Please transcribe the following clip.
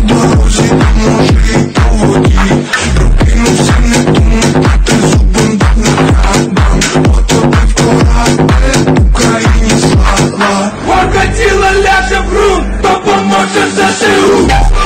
дорозі, поможи й по воді. Прокинувся, не думай, ти зубом дав на рабам. Потопив корабель, Україні слава. Ворога тіло ляже в ґрунт, допоможе ЗСУ.